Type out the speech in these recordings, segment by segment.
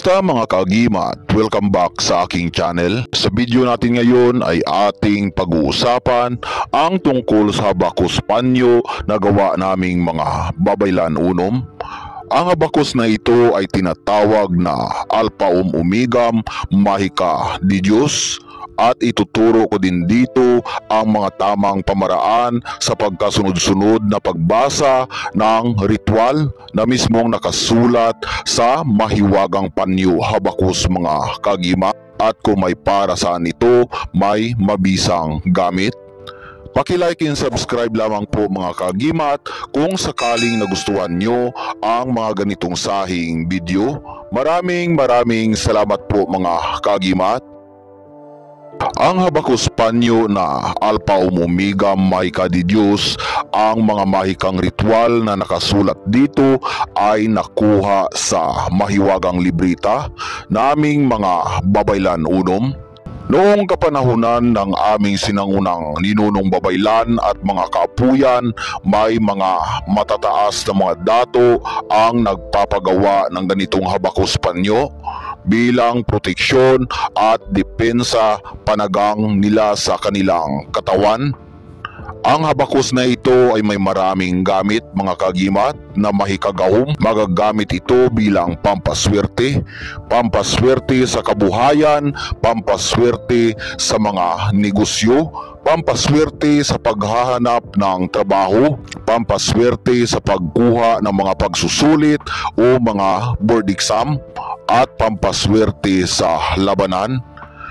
Kamusta mga kaagimat? Welcome back sa aking channel. Sa video natin ngayon ay ating pag-uusapan ang tungkol sa Habacus Panyo na gawa naming mga babaylan unom. Ang Habacus na ito ay tinatawag na Alpha Omegam Mahika di Diyos. At ituturo ko din dito ang mga tamang pamaraan sa pagkasunod-sunod na pagbasa ng ritual na mismong nakasulat sa mahiwagang panyo Habacus mga kaagimat. At kung may para saan ito, may mabisang gamit. Paki-like and subscribe lamang po mga kaagimat kung sakaling nagustuhan nyo ang mga ganitong sahing video. Maraming salamat po mga kaagimat. Ang Habacus Panyo na Alpha Omegam Mahika di Diyos, ang mga mahikang ritual na nakasulat dito ay nakuha sa mahiwagang librita naming mga babaylan unom. Noong kapanahunan ng aming sinangunang ninunong babaylan at mga kaapuyan, may mga matataas na mga dato ang nagpapagawa ng ganitong Habacus Panyo bilang proteksyon at depensa panagang nila sa kanilang katawan. Ang Habacus na ito ay may maraming gamit mga kaagimat na mahikagahom. Magagamit ito bilang pampaswerte sa kabuhayan, pampaswerte sa mga negosyo, pampaswerte sa paghahanap ng trabaho, pampaswerte sa pagkuha ng mga pagsusulit o mga board exam, at pampaswerte sa labanan.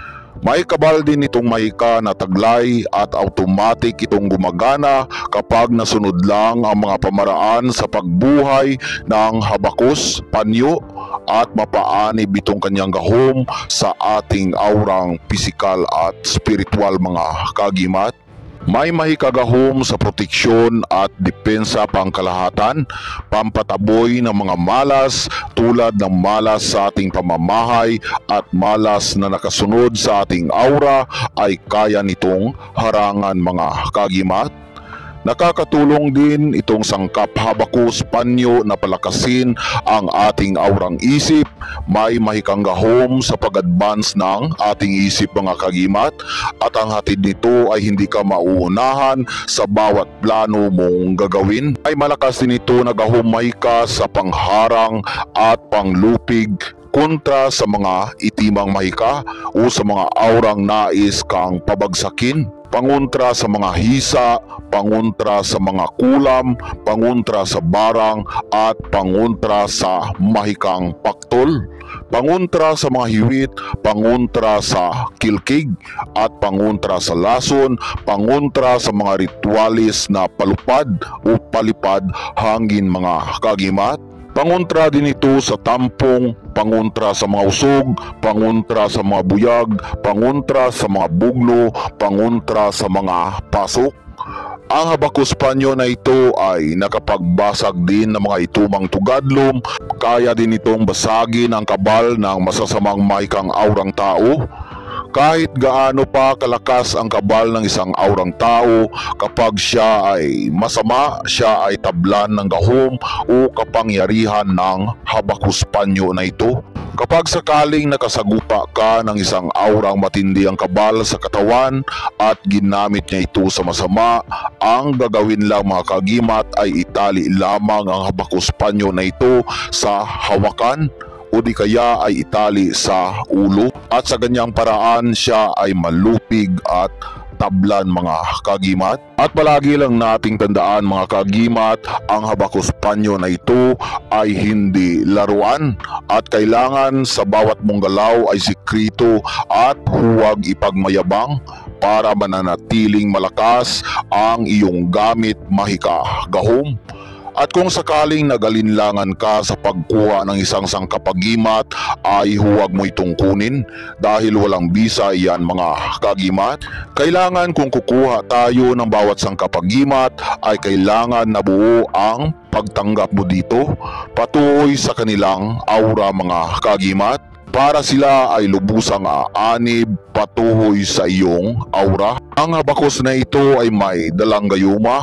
May kabal din itong mahika na taglay at automatic itong gumagana kapag nasunod lang ang mga pamaraan sa pagbuhay ng Habacus Panyo at mapaanib itong kanyang gahom sa ating aurang pisikal at spiritual mga kaagimat. May mahikagahom sa proteksyon at depensa pangkalahatan, pampataboy ng mga malas tulad ng malas sa ating pamamahay at malas na nakasunod sa ating aura ay kaya nitong harangan mga kaagimat. Nakakatulong din itong sangkap Habacus Panyo na palakasin ang ating aurang isip. May mahikang gahom sa pag-advance ng ating isip mga kaagimat at ang hatid nito ay hindi ka mauunahan sa bawat plano mong gagawin. Ay malakas din ito na gahom mahika sa pangharang at panglupig kontra sa mga itimang mahika o sa mga aurang nais kang pabagsakin. Pangontra sa mga hisa, pangontra sa mga kulam, pangontra sa barang at pangontra sa mahikang paktol, pangontra sa mga hiwit, pangontra sa kilkig at pangontra sa lason, pangontra sa mga ritualis na palupad o palipad hangin mga kaagimat. Pangontra din ito sa tampong, pangontra sa mga usog, pangontra sa mga buyag, pangontra sa mga buglo, pangontra sa mga pasok. Ang Habacus Panyo na ito ay nakapagbasag din ng mga itumang tugadlom. Kaya din itong basagin ang kabal ng masasamang mahikang aurang tao. Kahit gaano pa kalakas ang kabal ng isang aurang tao, kapag siya ay masama, siya ay tablan ng gahom o kapangyarihan ng Habacus Panyo na ito. Kapag sakaling nakasagupa ka ng isang aurang matindi ang kabal sa katawan at ginamit niya ito sa masama, ang gagawin lang mga kaagimat ay itali lamang ang Habacus Panyo na ito sa hawakan o di kaya ay itali sa ulo at sa ganyang paraan siya ay malupig at tablan mga kaagimat. At palagi lang nating tandaan mga kaagimat, ang Habacus Panyo na ito ay hindi laruan at kailangan sa bawat mong galaw ay sikrito at huwag ipagmayabang para mananatiling malakas ang iyong gamit mahika gahom. At kung sakaling nagalinlangan ka sa pagkuha ng isang sangkapagimat ay huwag mo itong kunin dahil walang bisa iyan mga kaagimat. Kailangan kung kukuha tayo ng bawat sangkapagimat ay kailangan na buo ang pagtanggap mo dito patuloy sa kanilang aura mga kaagimat para sila ay lubusang aanib patuloy sa iyong aura. Ang Habacus na ito ay may dalang gayuma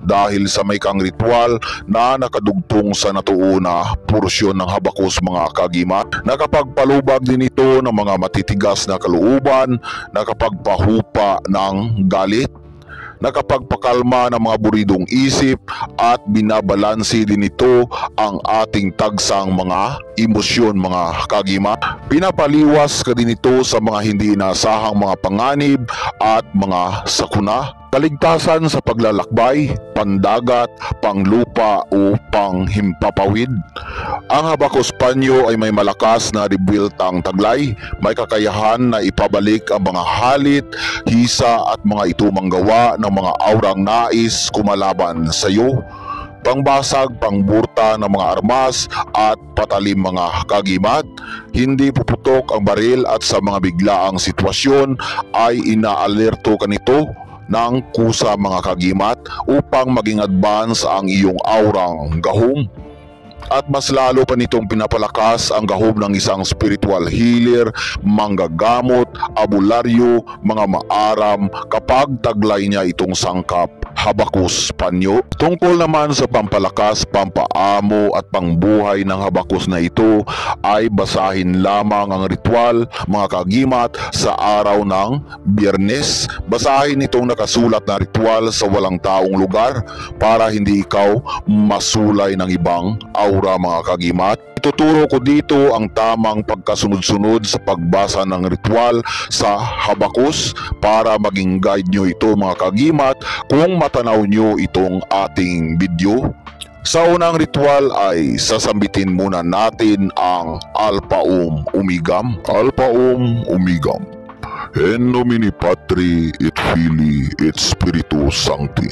dahil sa may kang ritual na nakadugtong sa natuuna porsyon ng Habakos mga kagimat. Nakapagpalubag din ito ng mga matitigas na kalooban, nakapagpahupa ng galit, nakapagpakalma ng mga buridong isip at binabalansi din ito ang ating tagsang mga emosyon mga kagimat. Pinapaliwas ka din ito sa mga hindi inaasahang mga panganib at mga sakuna. Kaligtasan sa paglalakbay, pandagat, panglupa o panghimpapawid. Ang Habakos Panyo ay may malakas na rebuiltang taglay, may kakayahan na ipabalik ang mga halit, hisa at mga itumang gawa ng mga aurang nais kumalaban sa iyo. Pangbasag, pangburta ng mga armas at patalim mga kagimat. Hindi puputok ang baril at sa mga biglaang sitwasyon ay inaalerto ka nito ng kusa mga kagimat upang maging advance ang iyong aurang gahom. At mas lalo pa nitong pinapalakas ang gahom ng isang spiritual healer, manggagamot, abularyo, mga maaram kapag taglay niya itong sangkap Habakos Panyo. Tungkol naman sa pampalakas, pampaamo at pangbuhay ng Habakos na ito ay basahin lamang ang ritual mga kagimat sa araw ng Biyernes. Basahin itong nakasulat na ritual sa walang taong lugar para hindi ikaw masulay ng ibang aura mga kagimat. Ituturo ko dito ang tamang pagkasunod-sunod sa pagbasa ng ritual sa Habakos para maging guide nyo ito mga kagimat kung matanaw nyo itong ating video. Sa unang ritual ay sasambitin muna natin ang Alpha Omigam. Alpha Omigam. En nomine Patri et Filii et Spiritus Sancti.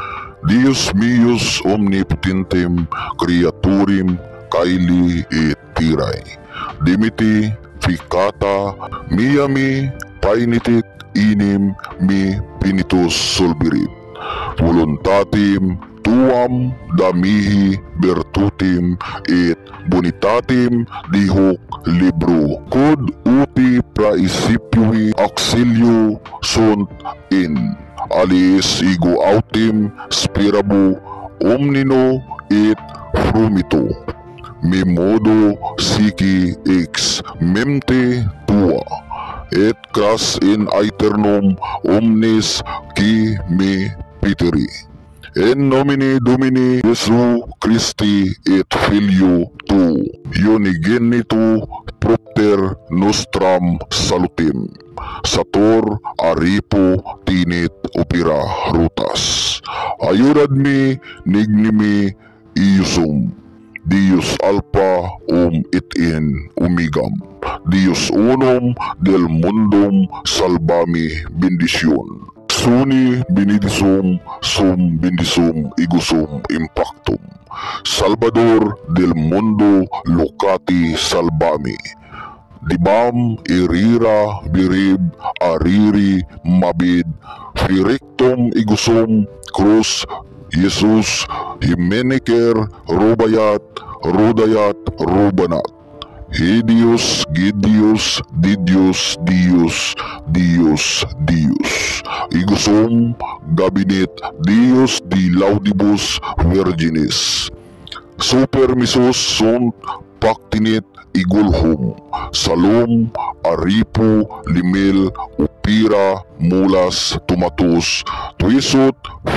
Deus meus omnipotentem creaturim caeli et terrae. Dimiti ficata miami painitit inim mi pinitus solvirit. Voluntatim tuam damihi virtutim et bonitatim dihuc libro. Quod uti praecipui auxilio sunt in aliis ego autem spirabu omnino et frumito. Me modo sici ex mente tua et cras in aeternum omnes qui me piteri. En nomine Domini Jesu Christi et Filio tu, unigenitu propter nostram salutem. Sator aripo tinit opera rutas. Ayudad me nignimi iusum. Dios Alpha et in Omigam. Dios unum del mundum salvami bendición. Suni benedicum sum bendicum igusum impactum. Salvador del mundo locati salvami. Libam irira birib ariri mabid firictum igusum cruz Jesus Himeniker Rubayat Rudayat Rubanat. Hidius Gidius Didius Dius Dius Dius Igusum Gabinet Dios di Laudibus Virginis. Supermisus sunt pactinit igulhum. Salum aripu limil upira mulas tumatus tuisut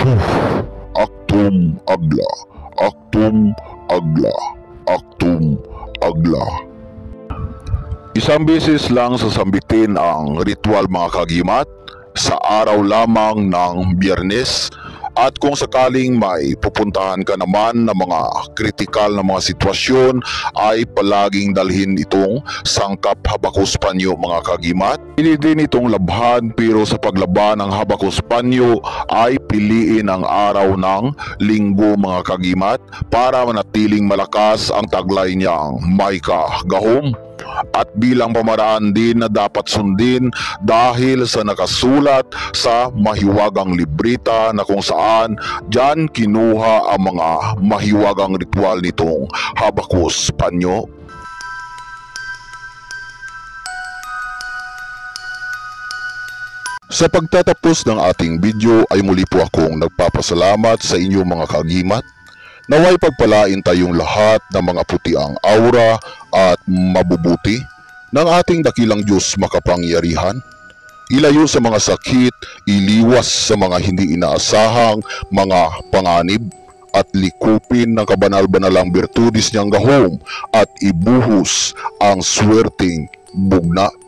actum agla, actum agla, actum agla. Isang beses lang sasambitin ang ritual mga kagimat sa araw lamang ng Biyernes. At kung sakaling may pupuntahan ka naman ng mga kritikal na mga sitwasyon ay palaging dalhin itong sangkap Habakos Panyo mga kagimat. Pili din itong labhan pero sa paglaban ng Habakos Panyo ay piliin ang araw ng Linggo mga kagimat para manatiling malakas ang taglay niyang may gahom. At bilang pamaraan din na dapat sundin dahil sa nakasulat sa mahiwagang librita na kung saan dyan kinuha ang mga mahiwagang ritual nitong Habakos Panyo. Sa pagtatapos ng ating video ay muli po akong nagpapasalamat sa inyong mga kagimat. Naway pagpalain tayong lahat ng mga putiang aura at mabubuti ng ating dakilang Diyos makapangyarihan. Ilayo sa mga sakit, iliwas sa mga hindi inaasahang mga panganib, at likupin ng kabanal-banalang birtudis niyang gahom at ibuhos ang swerteng bugna